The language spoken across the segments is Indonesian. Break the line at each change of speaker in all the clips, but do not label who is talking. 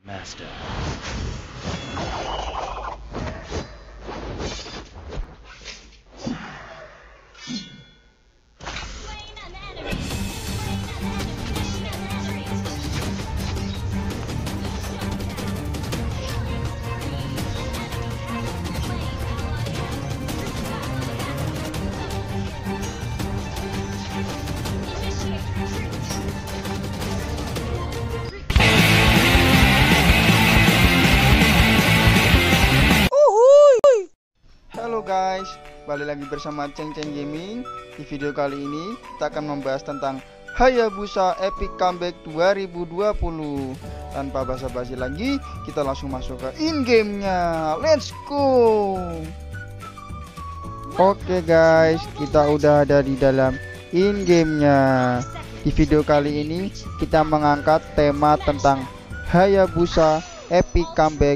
Master.
Halo guys, balik lagi bersama Ceng Ceng Gaming. Di video kali ini kita akan membahas tentang Hayabusa Epic Comeback 2020. Tanpa basa-basi lagi, kita langsung masuk ke in-game-nya. Let's go. Oke guys, kita udah ada di dalam in-game-nya. Di video kali ini kita mengangkat tema tentang Hayabusa Epic Comeback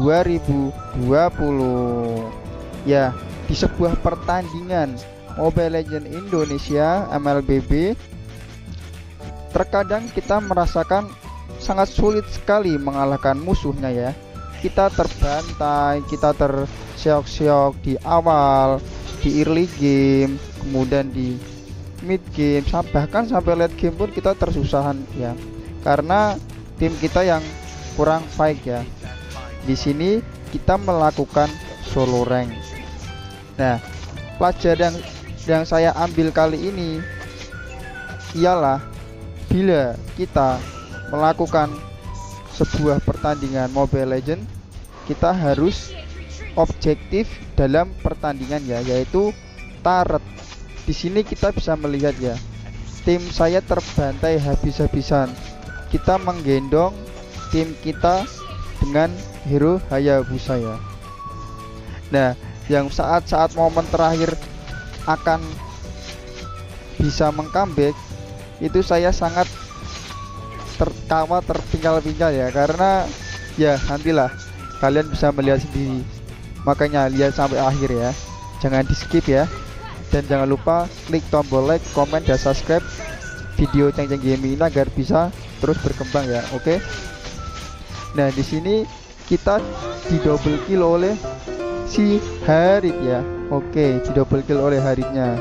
2020. Ya, di sebuah pertandingan Mobile Legends Indonesia MLBB, terkadang kita merasakan sangat sulit sekali mengalahkan musuhnya ya. Kita terbantai, kita terseok-seok di awal, di early game, kemudian di mid game, bahkan sampai late game pun kita tersusahan ya. Karena tim kita yang kurang fight ya. Di sini kita melakukan solo rank. Nah, pelajaran yang saya ambil kali ini ialah bila kita melakukan sebuah pertandingan Mobile Legends, kita harus objektif dalam pertandingan ya, yaitu turret. Di sini kita bisa melihat ya, tim saya terbantai habis-habisan. Kita menggendong tim kita dengan hero Hayabusa ya. Nah, yang saat-saat momen terakhir akan bisa meng-comeback, itu saya sangat tertawa terpinggal-pinggal ya, karena ya nantilah kalian bisa melihat sendiri. Makanya lihat sampai akhir ya, jangan di skip ya, dan jangan lupa klik tombol like, comment, dan subscribe video Ceng Ceng Gaming ini agar bisa terus berkembang ya. Oke. Nah, di sini kita di double kill oleh si Harit ya. Oke, di double kill oleh Haritnya.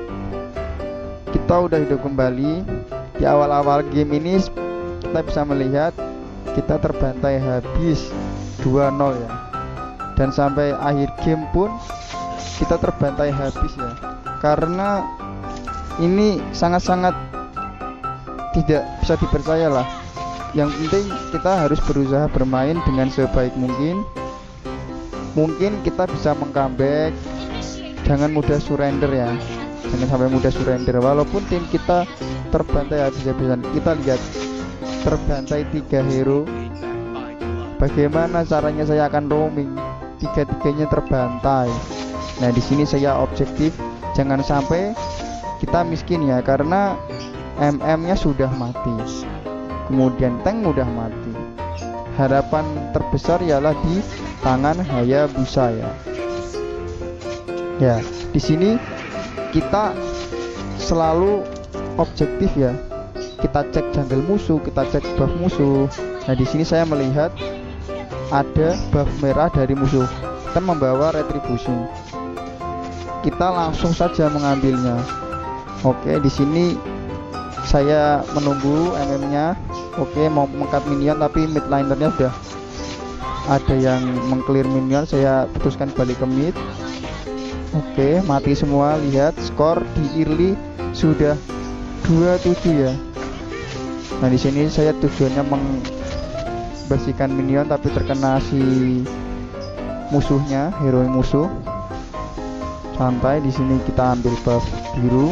Kita udah hidup kembali. Di awal-awal game ini kita bisa melihat kita terbantai habis 2-0 ya. Dan sampai akhir game pun kita terbantai habis ya. Karena ini sangat-sangat tidak bisa dipercaya lah. Yang penting kita harus berusaha bermain dengan sebaik mungkin. Mungkin kita bisa meng-comeback. Jangan mudah surrender ya, jangan sampai mudah surrender. Walaupun tim kita terbantai habis-habisan, kita lihat terbantai 3 hero. Bagaimana caranya saya akan roaming? Tiga-tiganya terbantai. Nah, di sini saya objektif, jangan sampai kita miskin ya, karena MM-nya sudah mati, kemudian tank mudah mati. Harapan terbesar ialah di tangan Hayabusa ya. Ya, di sini kita selalu objektif ya. Kita cek jungle musuh, kita cek buff musuh. Nah, di sini saya melihat ada buff merah dari musuh. Kita membawa retribusi. Kita langsung saja mengambilnya. Oke, di sini saya menunggu MM-nya. Oke, mau mengkat minion tapi mid linernya sudah ada yang mengclear minion. Saya putuskan balik ke mid. Oke, mati semua. Lihat skor di early sudah 27 ya. Nah, di sini saya tujuannya membersihkan minion tapi terkena si musuhnya, hero musuh. Santai, di sini kita ambil buff biru.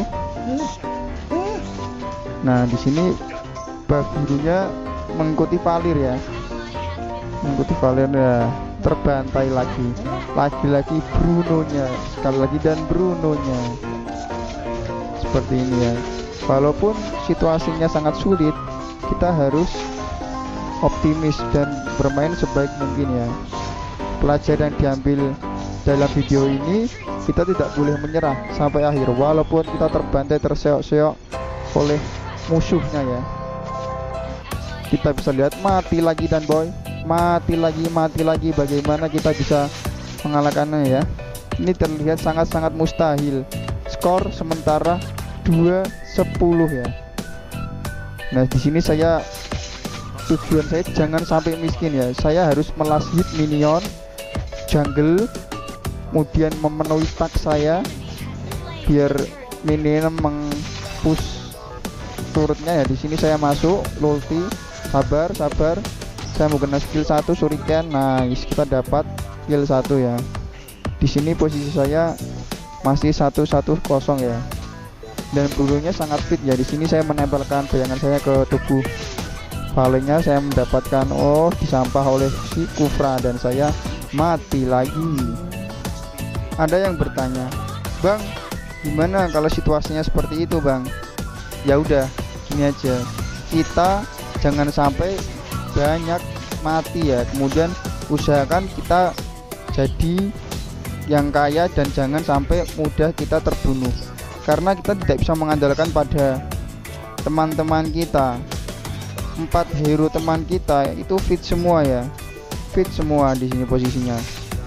Nah, di sini buff birunya mengikuti Valir ya, mengikuti Valir ya. Terbantai lagi Bruno-nya, sekali lagi, dan Bruno-nya seperti ini ya. Walaupun situasinya sangat sulit, kita harus optimis dan bermain sebaik mungkin ya. Pelajaran yang diambil dalam video ini, kita tidak boleh menyerah sampai akhir walaupun kita terbantai, terseok-seok oleh musuhnya ya. Kita bisa lihat mati lagi, dan boy mati lagi. Bagaimana kita bisa mengalahkannya ya? Ini terlihat sangat-sangat mustahil. Skor sementara 2-10 ya. Nah, di sini tujuan saya jangan sampai miskin ya. Saya harus melas hit minion jungle, kemudian memenuhi stack saya biar minion meng-push turretnya ya. Di sini saya masuk ulti, sabar. Saya menggunakan skill 1 shuriken. Nice, kita dapat kill 1 ya. Di sini posisi saya masih 1-1-0 ya. Dan pelurunya sangat fit ya. Di sini saya menempelkan bayangan saya ke tubuh palingnya. Saya mendapatkan disampah oleh si Kufra dan saya mati lagi. Ada yang bertanya, "Bang, gimana kalau situasinya seperti itu, Bang?" Ya udah, ini aja. Kita jangan sampai banyak mati ya. Kemudian usahakan kita jadi yang kaya dan jangan sampai mudah kita terbunuh, karena kita tidak bisa mengandalkan pada teman-teman kita. 4 hero teman kita itu fit semua ya, fit semua di sini posisinya.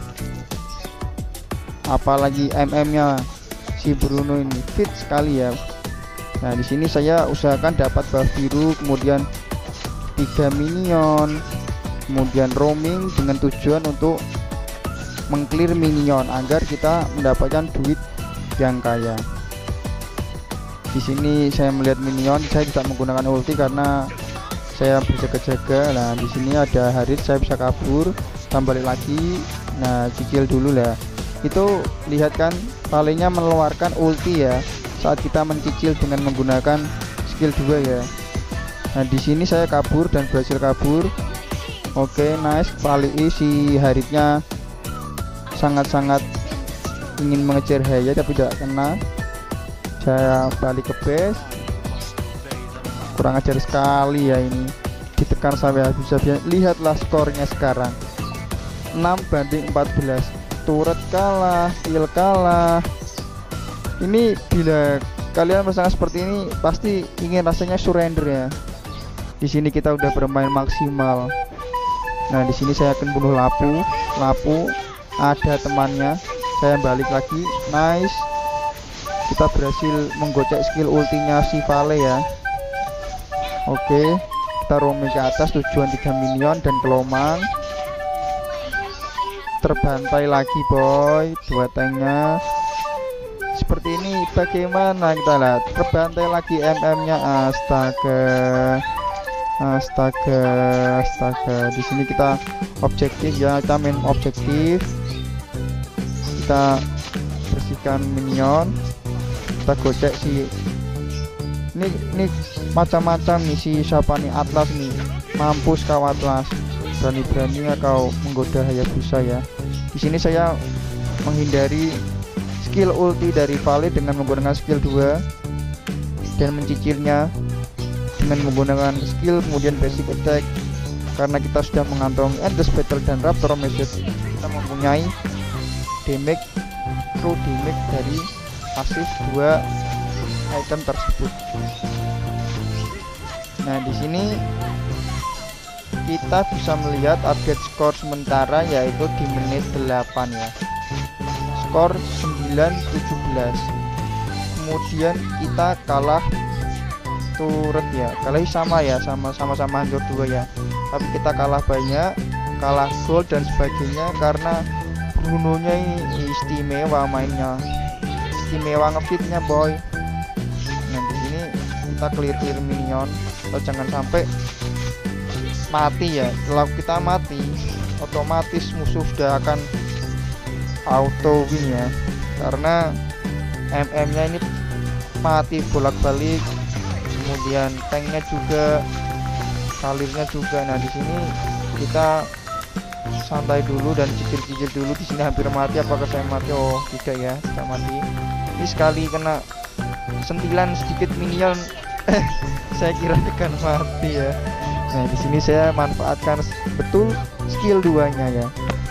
Apalagi MM-nya si Bruno ini fit sekali ya. Nah, di sini saya usahakan dapat buff biru, kemudian 3 minion, kemudian roaming dengan tujuan untuk mengclear minion agar kita mendapatkan duit yang kaya. Di sini saya melihat minion, saya tidak menggunakan ulti karena saya berjaga-jaga. Nah, di sini ada Harit, saya bisa kabur, balik lagi. Nah, cicil dulu lah. Itu lihat kan, palingnya mengeluarkan ulti ya saat kita mencicil dengan menggunakan skill 2 ya. Nah, di sini saya kabur dan berhasil kabur. Oke, nice. Kali ini si Haritnya sangat-sangat ingin mengejar Haya tapi tidak kena. Saya balik ke base. Kurang ajar sekali ya ini, ditekan sampai habis-habisan. Lihatlah skornya sekarang 6-14. Turret kalah, kill kalah. Ini bila kalian merasakan seperti ini pasti ingin rasanya surrender ya. Di sini kita udah bermain maksimal. Nah, di sini saya akan bunuh Lapu. Ada temannya, saya balik lagi. Nice, kita berhasil menggocek skill ultinya si Vale ya. Oke, kita roaming ke atas, tujuan 3 minion dan kelomang. Terbantai lagi boy, 2 tanknya. Seperti ini bagaimana, kita lihat terbantai lagi MM-nya. Astaga. Di sini kita objektif ya, kita main objektif. Kita bersihkan minion, kita gocek si ini macam-macam nih si siapa nih, Atlas nih. Mampus kau Atlas, berani-beraninya kau menggoda Hayabusa ya. Di sini saya menghindari skill ulti dari Vale dengan menggunakan skill 2 dan mencicilnya dengan menggunakan skill kemudian basic attack. Karena kita sudah mengantongi Endless Battle dan Raptor Message, kita mempunyai damage, true damage dari pasif 2 item tersebut. Nah, di sini kita bisa melihat update skor sementara yaitu di menit 8 ya. Skor 9-17. Kemudian kita kalah turret ya. Kalah sama-sama hancur 2 ya. Tapi kita kalah banyak, kalah gold dan sebagainya karena Bruno-nya ini istimewa mainnya. Istimewa ngefitnya boy. Nah, di sini kita clear minion. Kita jangan sampai mati ya. Setelah kita mati, otomatis musuh sudah akan auto win ya. Karena MM-nya ini mati bolak-balik. Kemudian tanknya juga, kalirnya juga. Nah, di sini kita santai dulu dan cicil-cicil dulu. Di sini hampir mati. Apakah saya mati? Oh, tidak ya, tidak mati. Ini sekali kena sentilan sedikit minion saya kira akan mati ya. Nah, di sini saya manfaatkan betul skill 2-nya ya.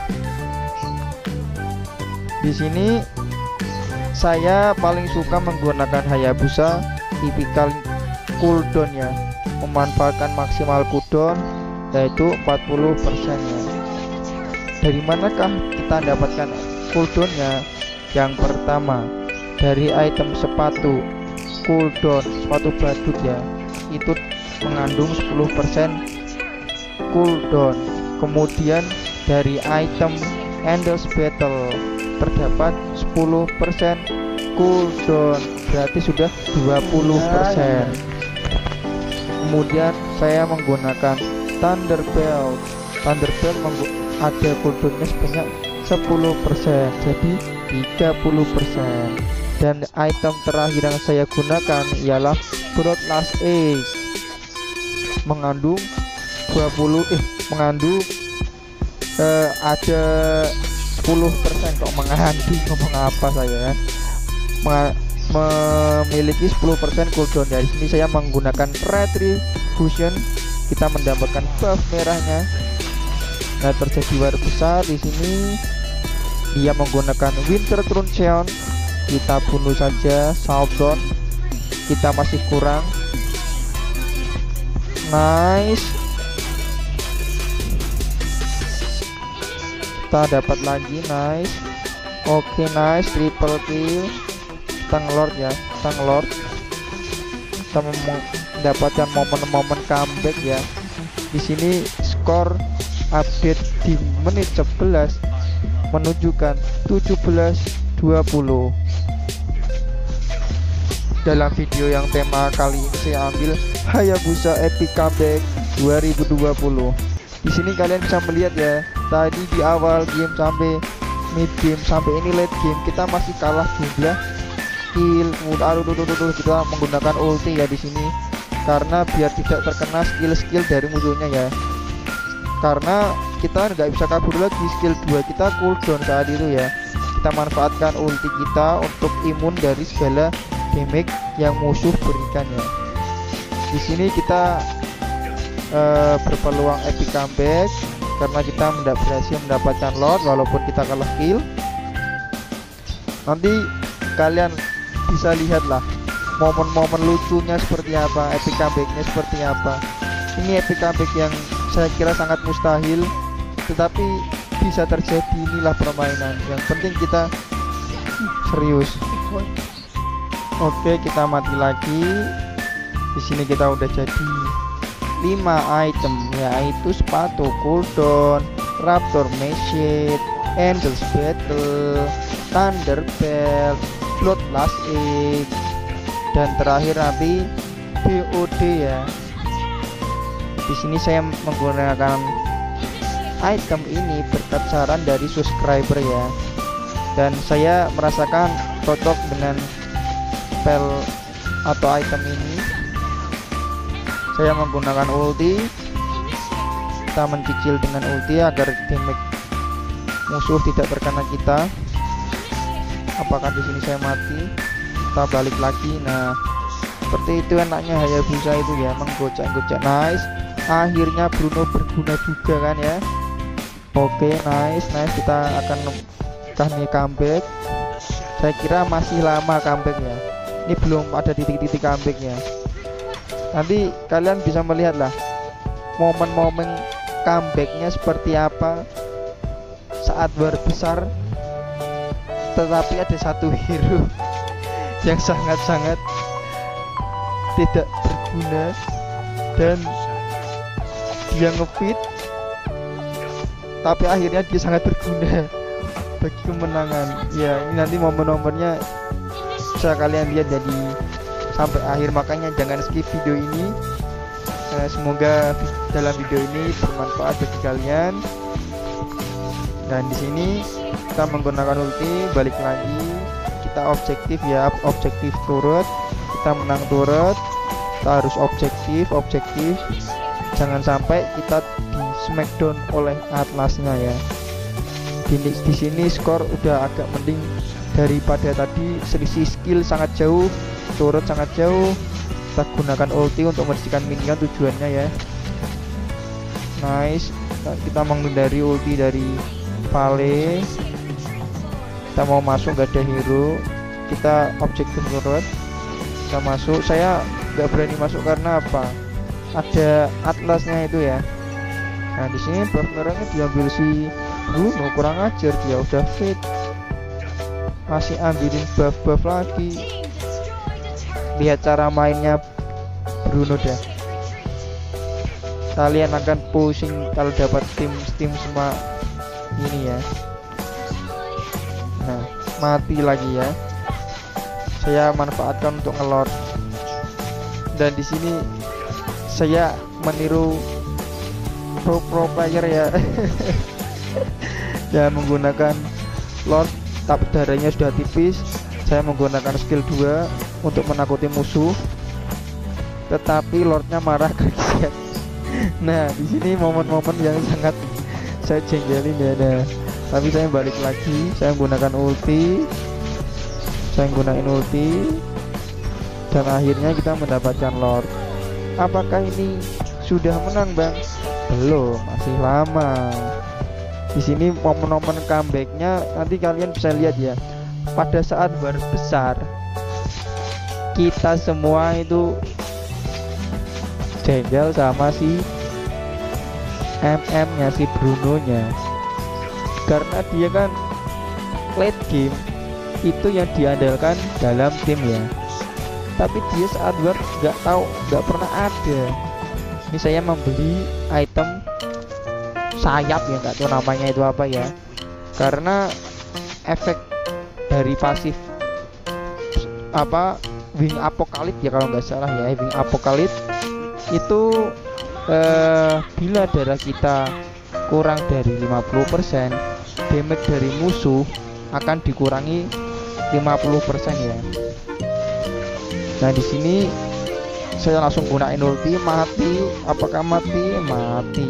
Di sini saya paling suka menggunakan Hayabusa tipikal cooldown ya, memanfaatkan maksimal cooldown yaitu 40% ya. Dari manakah kita dapatkan cooldownnya? Yang pertama dari item sepatu cooldown, sepatu badut ya, itu mengandung 10% cooldown. Kemudian dari item Endless Battle terdapat 10% cooldown, berarti sudah 20%. Kemudian saya menggunakan Thunderbelt. Ada cooldownnya sebanyak 10%, jadi 30%. Dan item terakhir yang saya gunakan ialah Bloodlust Egg, mengandung ada 10%. Kok mengandung, ngomong apa saya ya, memiliki 10% cooldown. Dari sini saya menggunakan Retribution, kita mendapatkan buff merahnya. Nah, terjadi war besar di sini. Dia menggunakan Winter Truncheon, kita bunuh saja. Showdown, kita masih kurang. Nice, kita dapat lagi. Nice, oke, nice, triple kill. Tanglord ya, Tanglord. Kita mendapatkan momen-momen comeback ya. Di sini skor update di menit 11 menunjukkan 17-20. Dalam video yang tema kali ini saya ambil Hayabusa Epic Comeback 2020. Di sini kalian bisa melihat ya, tadi di awal game sampai mid game sampai ini late game kita masih kalah jumlah kill. Kita menggunakan ulti ya di sini karena biar tidak terkena skill-skill dari musuhnya ya. Karena kita nggak bisa kabur lagi, skill 2 kita cooldown saat itu ya. Kita manfaatkan ulti kita untuk imun dari segala damage yang musuh berikan ya. Di sini kita berpeluang epic comeback karena kita berhasil mendapatkan Lord walaupun kita kalah kill. Nanti kalian bisa lihatlah momen-momen lucunya seperti apa, epic comebacknya seperti apa. Ini epic comeback yang saya kira sangat mustahil, tetapi bisa terjadi. Inilah permainan, yang penting kita serius. Oke, kita mati lagi. Di sini kita udah jadi 5 item, yaitu sepatu cooldown, Raptor Meshit, Endless Battle, Thunderbelt, Bloodlust Egg, dan terakhir nanti BOD ya. Di sini saya menggunakan item ini berkat saran dari subscriber ya, dan saya merasakan cocok dengan spell atau item ini. Saya menggunakan ulti, kita mencicil dengan ulti agar damage musuh tidak terkena kita. Apakah di sini saya mati? Kita balik lagi. Nah, seperti itu enaknya Hayabusa itu ya, menggocek-gocek. Nice, akhirnya Bruno berguna juga kan ya. Oke, nice. Kita akan comeback. Saya kira masih lama comeback ya, ini belum ada titik-titik comeback ya. Nanti kalian bisa melihat lah momen-momen comebacknya seperti apa saat war besar. Tetapi ada satu hero yang sangat-sangat tidak berguna dan dia ngefit, tapi akhirnya dia sangat berguna bagi kemenangan ya. Ini nanti momen-momennya bisa kalian lihat jadi sampai akhir, makanya jangan skip video ini. Semoga dalam video ini bermanfaat bagi kalian. Dan di sini kita menggunakan ulti, balik lagi kita objektif ya, objektif turret. Kita menang turret, kita harus objektif. Jangan sampai kita di smackdown oleh Atlasnya ya. Di sini skor udah agak mending daripada tadi, selisih skill sangat jauh, turret sangat jauh. Kita gunakan ulti untuk membersihkan minion tujuannya ya. Nice, kita menghindari ulti dari Vale. Kita mau masuk, gak ada hero, kita objektif turret, kita masuk. Saya nggak berani masuk karena apa, ada Atlasnya itu ya. Nah di sini buff merahnya diambil si Bruno, kurang ajar, dia udah fit masih ambilin buff lagi. Lihat cara mainnya Bruno deh, kalian akan pusing kalau dapat tim semua ini ya. Nah mati lagi ya, saya manfaatkan untuk ngelord. Dan di sini saya meniru pro player ya. Ya menggunakan lord, tapi darahnya sudah tipis. Saya menggunakan skill 2 untuk menakuti musuh, tetapi lordnya marah ke reset. Nah di sini momen-momen yang sangat saya jengkelin ya. Nah, tapi saya balik lagi, saya menggunakan ulti, dan akhirnya kita mendapatkan lord. Apakah ini sudah menang bang? Belum, masih lama. Di sini momen-momen comebacknya nanti kalian bisa lihat ya. Pada saat war besar, kita semua itu jengkel sama si MM-nya, si Bruno-nya, karena dia kan late game itu yang diandalkan dalam tim ya. Tapi dia saat war nggak pernah ada. Ini saya membeli item sayap ya, nggak tahu namanya itu apa ya, karena efek dari pasif apa wing apocalypse ya kalau nggak salah ya, wing apocalypse itu bila darah kita kurang dari 50%, damage dari musuh akan dikurangi 50% ya. Nah di sini saya langsung gunain ulti, mati. Apakah mati? Mati.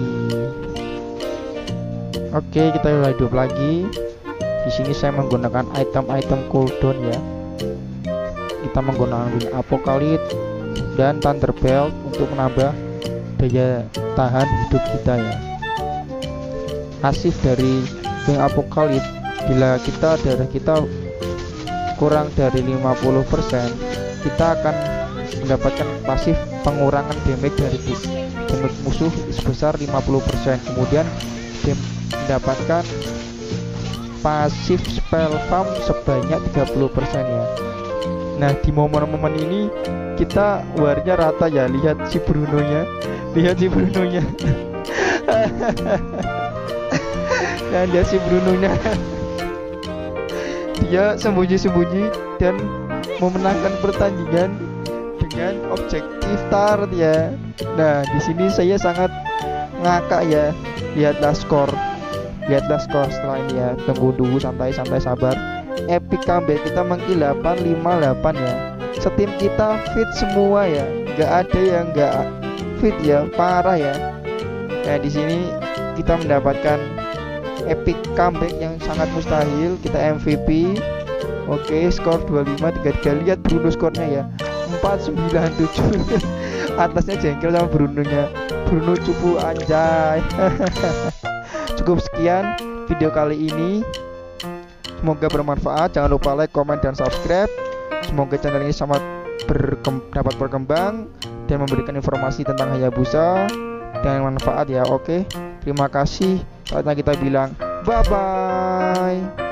Oke, kita mulai hidup lagi. Di sini saya menggunakan item cooldown ya. Kita menggunakan wing apocalypse dan thunderbelt untuk menambah daya tahan hidup kita ya. Pasif dari wing apocalypse, bila darah kita kurang dari 50%, kita akan mendapatkan pasif pengurangan damage dari damage musuh sebesar 50%. Kemudian mendapatkan pasif spell farm sebanyak 30% ya. Nah di momen-momen ini kita warnya rata ya. Lihat si Bruno-nya. Dan dia si Bruno-nya dia sembunyi-sembunyi dan memenangkan pertandingan dengan objektif start ya. Nah di sini saya sangat ngakak ya. Lihatlah skor setelah ini ya. Tunggu dulu, santai sabar. Epic comeback kita mengkill 858 ya. Setim kita fit semua ya, nggak ada yang nggak fit ya, parah ya. Nah di sini kita mendapatkan epic comeback yang sangat mustahil. Kita MVP. Oke, skor 25-33. Lihat Bruno skornya ya, 497. Atasnya jengkel sama Bruno-nya. Bruno cupu anjay. Cukup sekian video kali ini. Semoga bermanfaat. Jangan lupa like, comment, dan subscribe. Semoga channel ini dapat berkembang dan memberikan informasi tentang Hayabusa dan manfaat ya. Oke, terima kasih. Saatnya kita bilang bye bye.